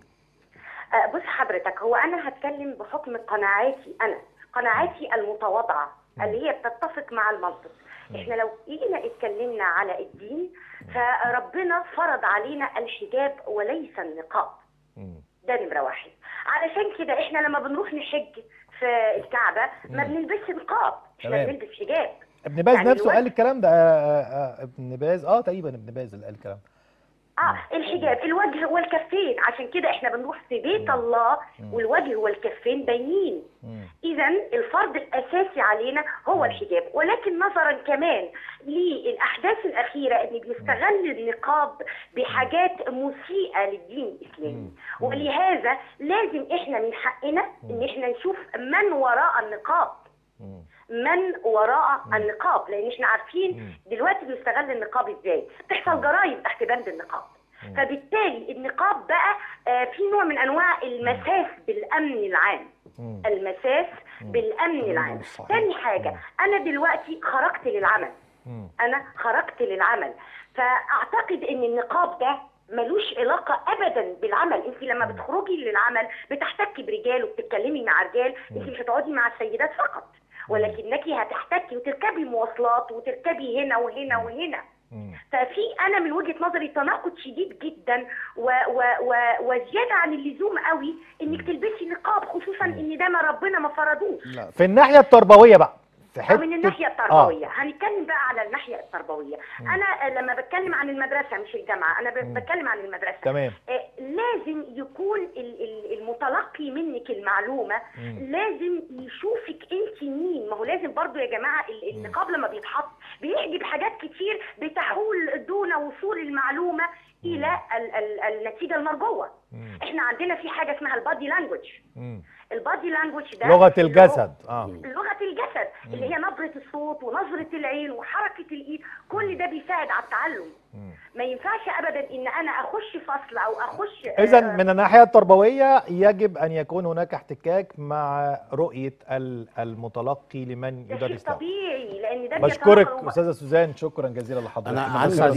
بص حضرتك، هو انا هتكلم بحكم قناعاتي المتواضعه اللي هي بتتفق مع المنطق. احنا لو جينا اتكلمنا على الدين، فربنا فرض علينا الحجاب وليس النقاب. ده نمره واحد. علشان كده احنا لما بنروح نحج في الكعبه ما بنلبسش نقاب، احنا بنلبس حجاب. ابن باز يعني نفسه قال الكلام ده. ابن باز تقريبا ابن باز اللي قال الكلام. الحجاب الوجه والكفين، عشان كده احنا بنروح في بيت الله والوجه والكفين باينين. اذا الفرض الاساسي علينا هو الحجاب، ولكن نظرا كمان للاحداث الاخيره ان بيستغل النقاب بحاجات مسيئه للدين الاسلامي، ولهذا لازم احنا من حقنا ان احنا نشوف من وراء النقاب. لان احنا عارفين دلوقتي بيستغل النقاب ازاي. بتحصل جرائم تحت بند النقاب. فبالتالي النقاب بقى في نوع من انواع المساس بالامن العام. المساس بالامن العام. تاني حاجه، انا دلوقتي خرجت للعمل. فاعتقد ان النقاب ده ملوش علاقه ابدا بالعمل. انت لما بتخرجي للعمل بتحتكي برجال وبتتكلمي مع رجال، انت مش هتقعدي مع السيدات فقط، ولكنك هتحتكي وتركبي مواصلات وتركبي هنا وهنا وهنا. ففي انا من وجهه نظري تناقض شديد جدا وزياده عن اللزوم قوي انك تلبسي نقاب، خصوصا ان ده ما ربنا ما فرضوش. في الناحيه التربويه بقى، في من الناحيه التربويه هنتكلم بقى على الناحيه التربويه. انا لما بتكلم عن المدرسه مش الجامعه، انا بتكلم عن المدرسه. تمام. لازم يكون المتلقي منك المعلومه لازم يشوفك انت مين. ما هو لازم برضو يا جماعه النقاب لما بيتحط بيحجب حاجات كتير بتحول دون وصول المعلومه الى النتيجه المرجوه. احنا عندنا في حاجه اسمها البادي لانجوج. البادي لانجوج ده لغه الجسد. لغه الجسد اللي هي نبره الصوت ونظره العين وحركه الايد، كل ده بيساعد على التعلم. ما ينفعش ابدا ان انا اخش فصل او اخش. اذا من الناحيه التربويه يجب ان يكون هناك احتكاك مع رؤيه المتلقي لمن يدرس له. ده طبيعي، لان ده بشكرك استاذه سوزان، شكرا جزيلا لحضرتك. انا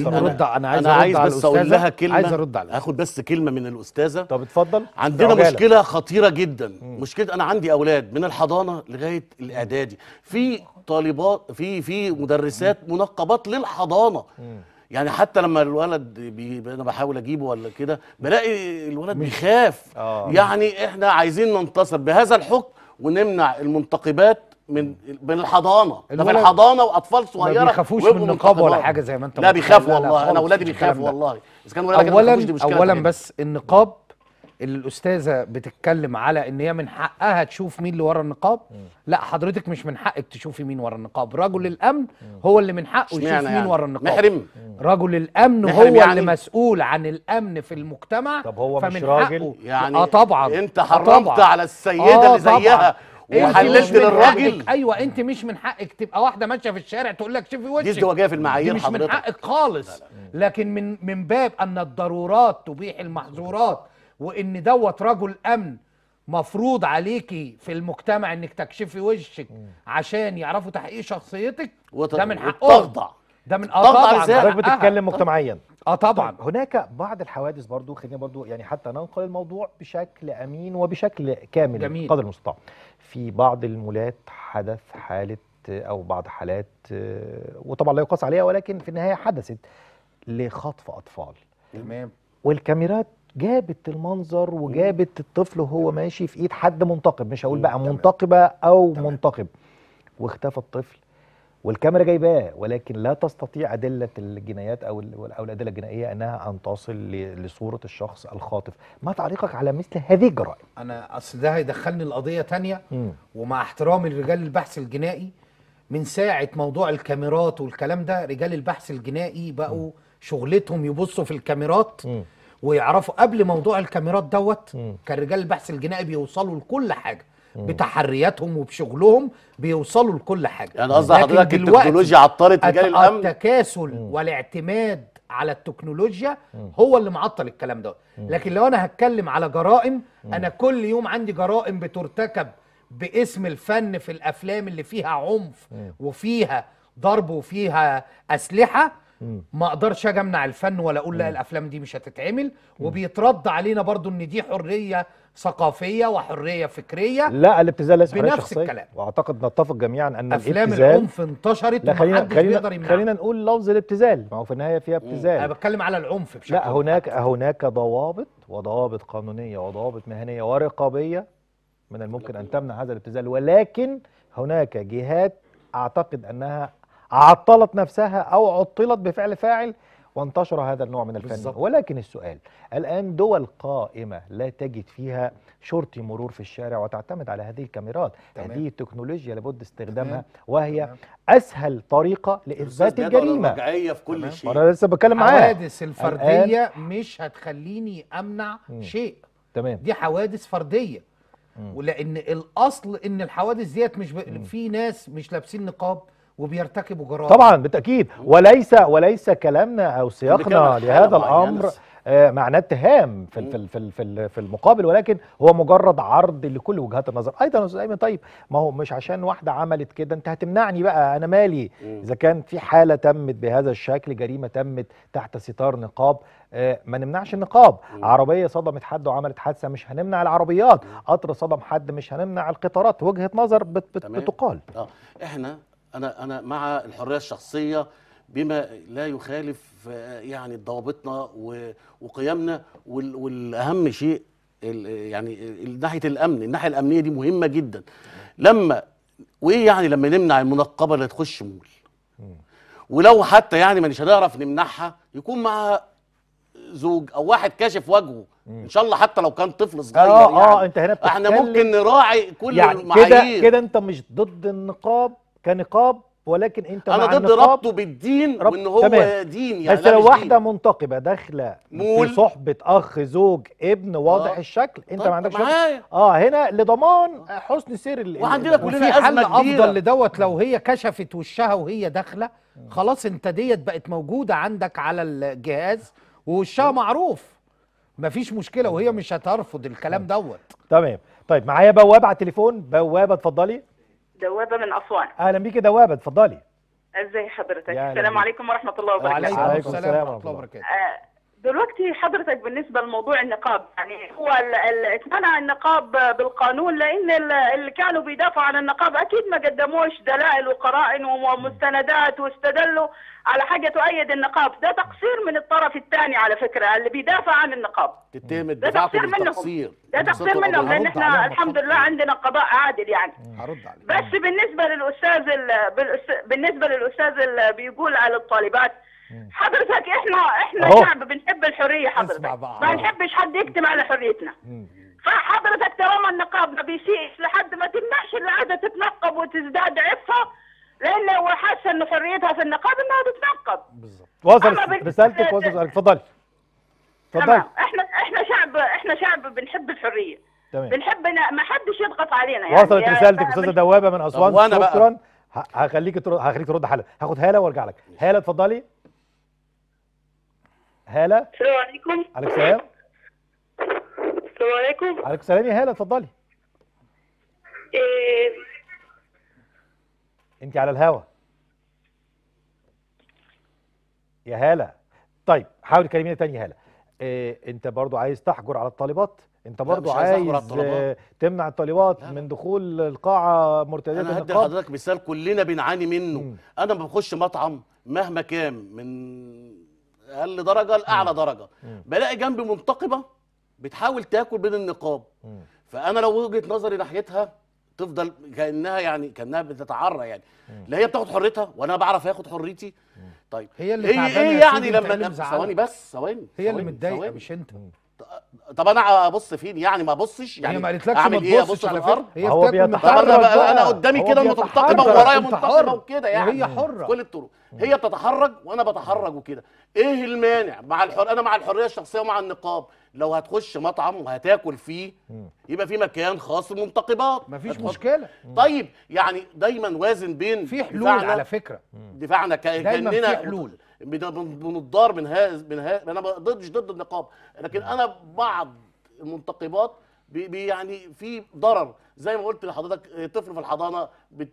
عايز بس اقول لها كلمه، عايز ارد عليها. هاخد بس كلمه من الاستاذه. طب اتفضل. عندنا مشكله خطيره جدا. مشكله انا عندي اولاد من الحضانه لغايه الاعدادي، في طالبات في مدرسات منقبات للحضانه. يعني حتى لما الولد انا بحاول اجيبه ولا كده بلاقي الولد بيخاف. يعني احنا عايزين ننتصر بهذا الحكم ونمنع المنتقبات من الحضانه. ده في الحضانه واطفال صغيره ما بيخافوش من النقاب ولا حاجه زي ما انت لا بيخافوا والله. انا اولادي بيخافوا والله. اذا كان ولادك اولا بس النقاب اللي الاستاذه بتتكلم على ان هي من حقها تشوف مين اللي ورا النقاب، لا حضرتك مش من حقك تشوفي مين ورا النقاب. رجل الامن هو اللي من حقه يشوف مين ورا النقاب. محرم. رجل الامن هو يعني اللي مسؤول عن الامن في المجتمع. طب هو فمن مش راجل حقه يعني طبعا انت حرمت على السيده اللي زيها وحللت للراجل. ايوه انت مش من حقك تبقى واحده ماشيه في الشارع تقول لك شوفي وشك. دي ازدواجيه في المعايير مش حضرتك. من حقك خالص. لا. لكن من باب ان الضرورات تبيح المحظورات، وان دوت رجل امن مفروض عليكي في المجتمع انك تكشفي وشك عشان يعرفوا تحقيق شخصيتك، ده من حقهم. ده من طبعا حضرتك بتتكلم مجتمعيا. طبعا. هناك بعض الحوادث برضو، خلينا برضو يعني حتى ننقل الموضوع بشكل امين وبشكل كامل. جميل. قدر المستطاع. في بعض المولات حدث حاله او بعض حالات، وطبعا لا يقاس عليها، ولكن في النهايه حدثت لخطف اطفال. تمام. والكاميرات جابت المنظر وجابت الطفل وهو ماشي في ايد حد منتقب، مش هقول بقى منتقبه او منتقب، واختفى الطفل والكاميرا جايباه، ولكن لا تستطيع ادله الجنايات او الادله الجنائيه انها ان تصل لصوره الشخص الخاطف. ما تعليقك على مثل هذه الجرائم؟ انا اصل ده هيدخلني لقضيه ثانيه، ومع احترامي لرجال البحث الجنائي، من ساعه موضوع الكاميرات والكلام ده رجال البحث الجنائي بقوا شغلتهم يبصوا في الكاميرات ويعرفوا. قبل موضوع الكاميرات دوت كان رجال البحث الجنائي بيوصلوا لكل حاجه بتحرياتهم وبشغلهم، بيوصلوا لكل حاجه. يعني قصدي حضرتك التكنولوجيا عطلت رجال الامن؟ التكاسل والاعتماد على التكنولوجيا هو اللي معطل الكلام ده. لكن لو انا هتكلم على جرائم، انا كل يوم عندي جرائم بترتكب باسم الفن في الافلام اللي فيها عنف وفيها ضرب وفيها اسلحه. ما اقدرش اجي امنع الفن ولا اقول لا الافلام دي مش هتتعمل، وبيترد علينا برضو ان دي حريه ثقافيه وحريه فكريه. لا، الابتذال ليس حريه بنفس شخصيه. الكلام. واعتقد نتفق جميعا ان افلام الابتذال العنف انتشرت ومحدش بيقدر يمنعها. خلينا نقول لفظ الابتذال، ما هو في النهايه فيها ابتذال. انا بتكلم على العنف بشكل لا، هناك ضوابط وضوابط قانونيه وضوابط مهنيه ورقابيه من الممكن ان تمنع هذا الابتذال، ولكن هناك جهات اعتقد انها عطلت نفسها او عطلت بفعل فاعل وانتشر هذا النوع من الفن. بالزبط. ولكن السؤال الآن، دول قائمة لا تجد فيها شرطي مرور في الشارع وتعتمد على هذه الكاميرات. تمام. هذه التكنولوجيا لابد استخدامها، وهي أسهل طريقة لإثبات الجريمة. مرجعية في كل شيء. أنا لسه بتكلم معاك. حوادث الفردية مش هتخليني أمنع شيء. تمام. دي حوادث فردية. ولأن الأصل إن الحوادث ديت مش في ناس مش لابسين نقاب وبيرتكبوا جرائم. طبعا بالتأكيد، وليس كلامنا أو سياقنا لهذا الأمر معناه اتهام في المقابل، ولكن هو مجرد عرض لكل وجهات النظر. ايضا يا استاذ ايمن، طيب ما هو مش عشان واحده عملت كده انت هتمنعني بقى، انا مالي اذا كان في حاله تمت بهذا الشكل، جريمه تمت تحت ستار نقاب، ما نمنعش النقاب. عربيه صدمت حد وعملت حادثه مش هنمنع العربيات، قطر صدم حد مش هنمنع القطارات. وجهه نظر بتقال. احنا انا مع الحريه الشخصيه بما لا يخالف يعني ضوابطنا وقيمنا، والاهم شيء يعني ناحيه الامن، الناحيه الامنيه دي مهمه جدا. وايه يعني لما نمنع المنقبه اللي تخش مول، ولو حتى يعني مش هنعرف نمنعها يكون معها زوج او واحد كاشف وجهه، ان شاء الله حتى لو كان طفل صغير. يعني انت هنا احنا ممكن نراعي كل يعني المعايير. كده انت مش ضد النقاب كنقاب، ولكن انت انا مع ضد ربطه بالدين، وان هو تمام. دين يعني. بس لو واحده منتقبه داخله في صحبه اخ زوج ابن واضح الشكل، انت ما عندكش معايا. هنا لضمان حسن سير وعندنا كلنا في حل ازمه كبيره افضل لدوت. لو هي كشفت وشها وهي داخله، خلاص انت ديت بقت موجوده عندك على الجهاز ووشها معروف، مفيش مشكله، وهي مش هترفض الكلام دوت. تمام. طيب معايا بوابه على التليفون. بوابه اتفضلي. دوابه من اسوان. اهلا بيكي دوابه، اتفضلي. ازي حضرتك؟ السلام عليكم ورحمه الله وبركاته. وعليكم السلام ورحمه الله وبركاته. دلوقتي حضرتك بالنسبه لموضوع النقاب، يعني هو اتمنع النقاب بالقانون لان اللي كانوا بيدافعوا عن النقاب اكيد ما قدموش دلائل وقرائن ومستندات واستدلوا على حاجه تؤيد النقاب. ده تقصير من الطرف الثاني على فكره، اللي بيدافع عن النقاب تتهم ده تقصير منهم. ده تقصير منهم لان احنا الحمد لله عندنا قضاء عادل يعني. هرد عليك. بس بالنسبه للاستاذ اللي بيقول على الطالبات، حضرتك احنا شعب بنحب الحريه حضرتك، ما نحبش حد يكتم على حريتنا. فحضرتك طالما النقاب ما بيسيئش لحد، ما تمنعش اللي قاعده تتنقب وتزداد عفها، لان هو حاسه ان حريتها في النقاب انها تتنقب. بالظبط. وصل رسالتك، وصل سؤالك. اتفضلي. تمام. احنا شعب بنحب الحريه. تمام. بنحب ما حدش يضغط علينا يعني. وصلت رسالتك استاذه دوابه من اسوان. وأنا شكرا. هخليك ترد حالا. هاخد هاله وارجع لك. هاله اتفضلي. هاله. السلام عليكم. عليك السلام. السلام عليكم. عليك السلام يا هاله، اتفضلي. انت على الهوا يا هاله. طيب حاولي تكلميني تاني يا هاله. انت برضو عايز تحجر على الطالبات؟ انت برضو عايز تمنع الطالبات من دخول القاعه مرتديه النقاب؟ انا هدي لحضرتك مثال كلنا بنعاني منه. انا لما بخش مطعم مهما كان من اقل درجه لاعلى درجه، بلاقي جنبي منتقبه بتحاول تاكل بين النقاب. فانا لو وجهه نظري ناحيتها تفضل كانها بتتعرى يعني. لا هي بتاخد حريتها وانا بعرف اخد حريتي. طيب هي اللي ايه يعني لما ثواني هي اللي متضايقه مش انت. طب انا ابص فين يعني؟ ما ابصش يعني. هي ما قالتلكش اعمل ايه؟ ابص في الارض؟ هو بيتحرك. انا قدامي كده منتقبه وورايا منتقبه وكده يعني. وهي حره كل الطرق. هي بتتحرج وانا بتحرج وكده. ايه المانع؟ انا مع الحريه الشخصيه ومع النقاب. لو هتخش مطعم وهتاكل فيه يبقى في مكان خاص للمنتقبات، مفيش مشكله. طيب يعني دايما وازن بين في حلول على فكره. دفاعنا دايما في حلول. بنضار من هذا انا ضد النقاب، لكن انا بعض المنتقبات يعني في ضرر. زي ما قلت لحضرتك، طفل في الحضانه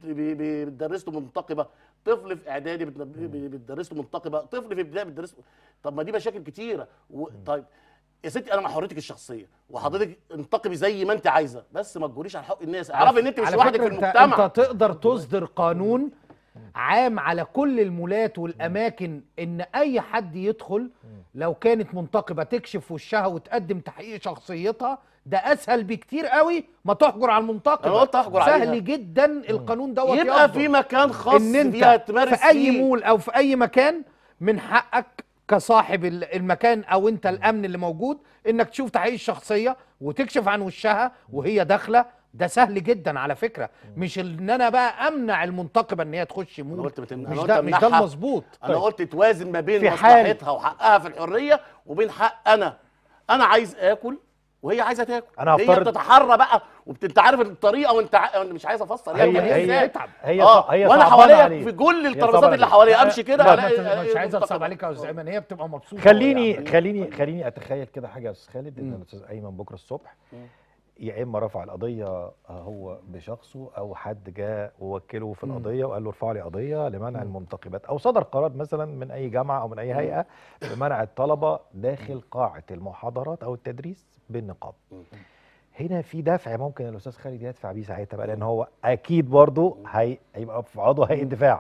بتدرس له منتقبه، طفل في اعدادي بتدرس له منتقبه، طفل في ابتدائي بتدرس له. طب ما دي مشاكل كتيره. طيب يا ستي انا مع حريتك الشخصيه، وحضرتك انتقبي زي ما انت عايزه، بس ما تجوريش على حق الناس. اعرفي ان انت مش لوحدك في المجتمع. انت تقدر تصدر قانون عام على كل المولات والاماكن ان اي حد يدخل لو كانت منتقبه تكشف وشها وتقدم تحقيق شخصيتها. ده اسهل بكتير قوي ما تحجر على المنتقبه. انا قلت احجر عليها. سهل جدا القانون دوت يبقى في مكان خاص ان بيها انت تمارس في اي مول او في اي مكان من حقك كصاحب المكان او انت الامن اللي موجود انك تشوف تحقيق الشخصيه وتكشف عن وشها وهي داخله. ده سهل جدا على فكره. مش ان انا بقى امنع المنتقبه ان هي تخش مول. مش ده المظبوط. انا قلت توازن ما بين مصلحتها وحقها في الحريه وبين حق انا عايز اكل وهي عايزه تاكل. أنا هي هفترض بتتحرى بقى انت عارف الطريقه أنا مش عايز افسر هي هي وانا حواليا في كل الترابيزات اللي حواليا امشي كده مش عايز اصعب عليك يا استاذ ايمن، هي بتبقى مبسوطه. خليني اتخيل كده حاجه يا استاذ خالد، ان الاستاذ ايمن بكره الصبح يا اما رفع القضيه هو بشخصه، او حد جاء ووكله في القضيه وقال له ارفع لي قضيه لمنع المنتقبات، او صدر قرار مثلا من اي جامعه او من اي هيئه بمنع الطلبه داخل قاعه المحاضرات او التدريس بالنقاب. هنا في دفع ممكن الاستاذ خالد يدفع بيه ساعتها بقى، لان هو اكيد برضه هيبقى في عضو هيئه الدفاع.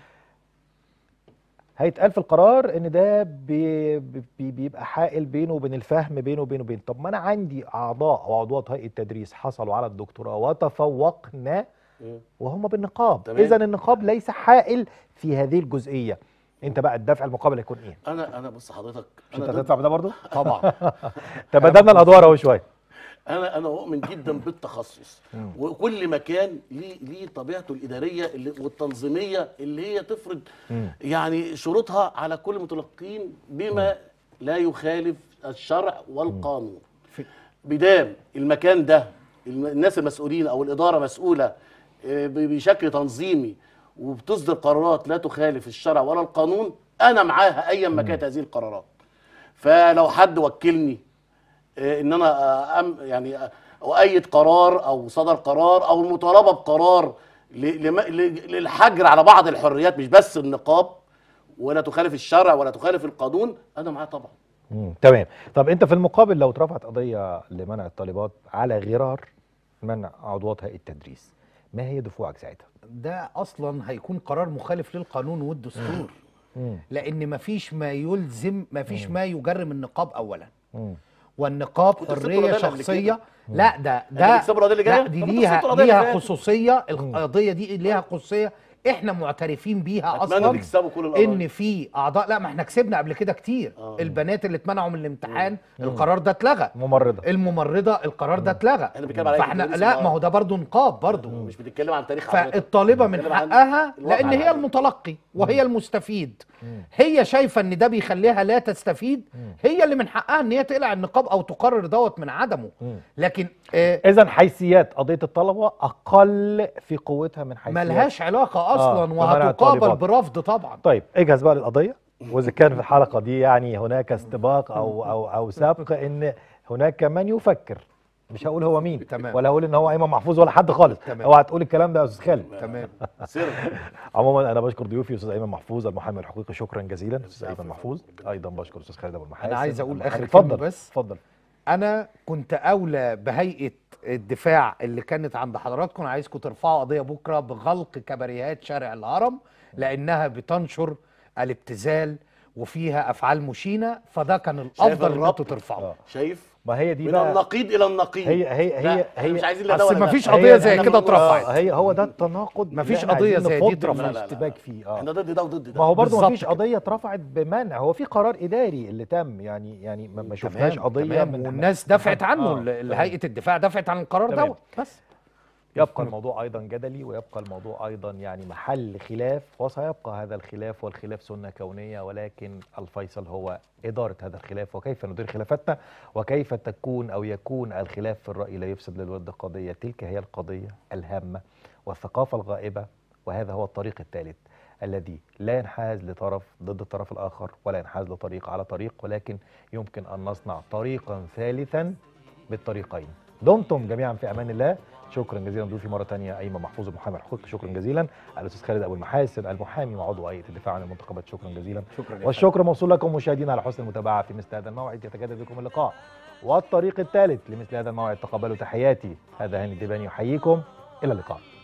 هيتقال في القرار ان ده بيبقى حائل بينه وبين الفهم بينه وبين. طب ما انا عندي اعضاء او عضوات هيئه تدريس حصلوا على الدكتوراه وتفوقنا وهم بالنقاب، اذا النقاب ليس حائل في هذه الجزئيه. انت بقى الدفع المقابل هيكون ايه؟ انا بص حضرتك، انت هتدفع بده برضه؟ طبعا. تبادلنا الادوار اهو شويه. انا مؤمن جدا بالتخصص، وكل مكان ليه طبيعته الاداريه والتنظيميه اللي هي تفرض يعني شروطها على كل المتلقين بما لا يخالف الشرع والقانون. بدام المكان ده الناس المسؤولين او الاداره مسؤوله بشكل تنظيمي وبتصدر قرارات لا تخالف الشرع ولا القانون، انا معاها ايا ما كانت هذه القرارات. فلو حد وكلني ان انا يعني اؤيد قرار او صدر قرار او المطالبه بقرار للحجر على بعض الحريات مش بس النقاب، ولا تخالف الشرع ولا تخالف القانون، انا معاه طبعا. تمام. طب انت في المقابل لو اترفعت قضيه لمنع الطالبات على غرار منع عضوات هيئه التدريس، ما هي دفوعك ساعتها؟ ده اصلا هيكون قرار مخالف للقانون والدستور، لان مفيش ما يلزم، مفيش ما يجرم النقاب اولا. والنقاب حريه شخصيه. لا لا دي ليها خصوصيه. القضيه دي ليها خصوصيه احنا معترفين بيها اصلا، ان في اعضاء. لا ما احنا كسبنا قبل كده كتير. البنات اللي اتمنعوا من الامتحان القرار ده اتلغى. الممرضه القرار ده اتلغى. فاحنا لا، ما هو ده برضه نقاب برضه. مش بنتكلم عن تاريخ. فالطالبه من حقها، لان هي المتلقي وهي المستفيد، هي شايفه ان ده بيخليها لا تستفيد، هي اللي من حقها ان هي تقلع النقاب او تقرر دوت من عدمه. لكن اذا حيثيات قضيه الطلبه اقل في قوتها من حيثيات ملهاش علاقه اصلا وهتقابل برفض طبعا. طيب اجهز بقى للقضيه، واذا كان في الحلقه دي يعني هناك استباق او سبق ان هناك من يفكر، مش هقول هو مين. تمام. ولا هقول ان هو ايمن محفوظ ولا حد خالص. اوعى تقول الكلام ده يا استاذ خالد. تمام. عموما انا بشكر ضيوفي استاذ ايمن محفوظ المحامي الحقوقي، شكرا جزيلا استاذ ايمن محفوظ. ايضا بشكر استاذ خالد ابو المحاسن. انا عايز اقول اخر كلمه بس. اتفضل. انا كنت اولى بهيئه الدفاع اللي كانت عند حضراتكم، عايزكم ترفعوا قضيه بكره بغلق كباريهات شارع الهرم، لانها بتنشر الابتذال وفيها افعال مشينه، فده كان الافضل ان انتوا ترفعوا. شايف؟ ما هي دي من بقى النقيض الى النقيض. هي مش عايزين لا اصل ما فيش قضيه زي كده اترفعت. هو ده التناقض. ما فيش قضيه زي دي اترفعت. اشتباك فيه. احنا ضد ده وضد ده. ما هو برضه ما فيش قضيه اترفعت بمنع، هو في قرار اداري اللي تم، يعني ما شفناش قضيه والناس دفعت عنه. هيئه الدفاع دفعت عن القرار دوت. بس يبقى الموضوع ايضا جدلي، ويبقى الموضوع ايضا يعني محل خلاف، وسيبقى هذا الخلاف، والخلاف سنه كونيه، ولكن الفيصل هو اداره هذا الخلاف وكيف ندير خلافاتنا، وكيف تكون او يكون الخلاف في الراي لا يفسد للود قضيه. تلك هي القضيه الهامه والثقافه الغائبه، وهذا هو الطريق الثالث الذي لا ينحاز لطرف ضد الطرف الاخر، ولا ينحاز لطريق على طريق، ولكن يمكن ان نصنع طريقا ثالثا بالطريقين. دمتم جميعا في امان الله. شكرا جزيلا ضيوفي مره ثانيه ايمن محفوظ المحامي الحقوقي، شكرا جزيلا الاستاذ خالد ابو المحاسن المحامي وعضو هيئه الدفاع عن المنتخبات، شكرا جزيلا. والشكر موصول لكم مشاهدينا على حسن المتابعه في مثل هذا الموعد. يتجدد بكم اللقاء والطريق الثالث لمثل هذا الموعد. تقبلوا تحياتي، هذا هاني الدباني يحييكم، الى اللقاء.